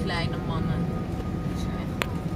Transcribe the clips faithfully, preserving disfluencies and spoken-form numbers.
kleine mannen. Die zijn echt mooi.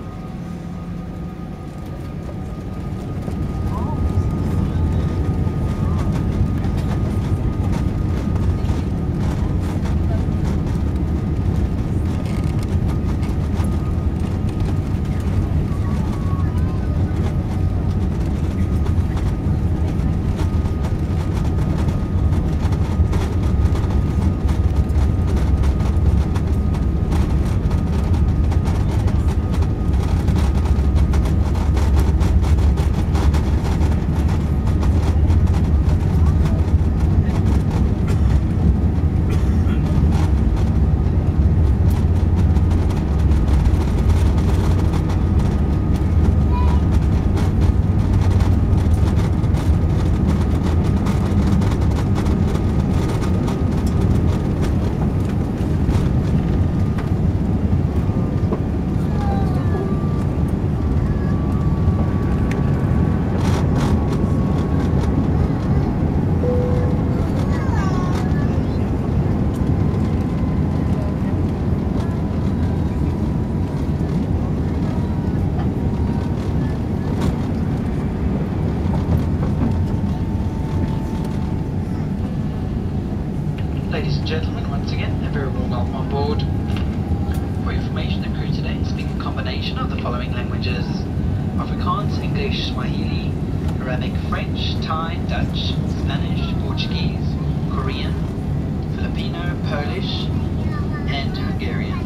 Ladies and gentlemen, once again, a very warm welcome on board. For information, the crew today speak a combination of the following languages: Afrikaans, English, Swahili, Arabic, French, Thai, Dutch, Spanish, Portuguese, Korean, Filipino, Polish, and Hungarian.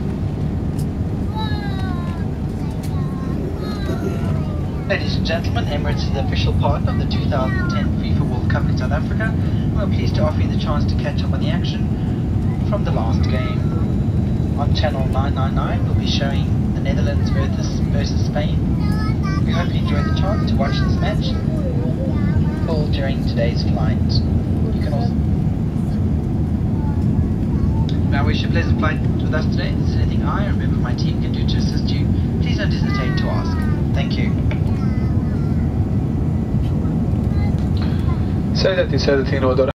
Ladies and gentlemen, Emirates is the official partner of the two thousand ten FIFA World Cup in South Africa. We're pleased to offer you the chance to catch up on the action from the last game. On channel nine ninety-nine, we'll be showing the Netherlands versus, versus Spain. We hope you enjoyed the chance to watch this match called during today's flight. You can also... Now wish you a pleasant flight with us today. If there's anything I or a member of my team can do to assist you, please don't hesitate to ask. Thank you. سيدتي سادتي ودرجة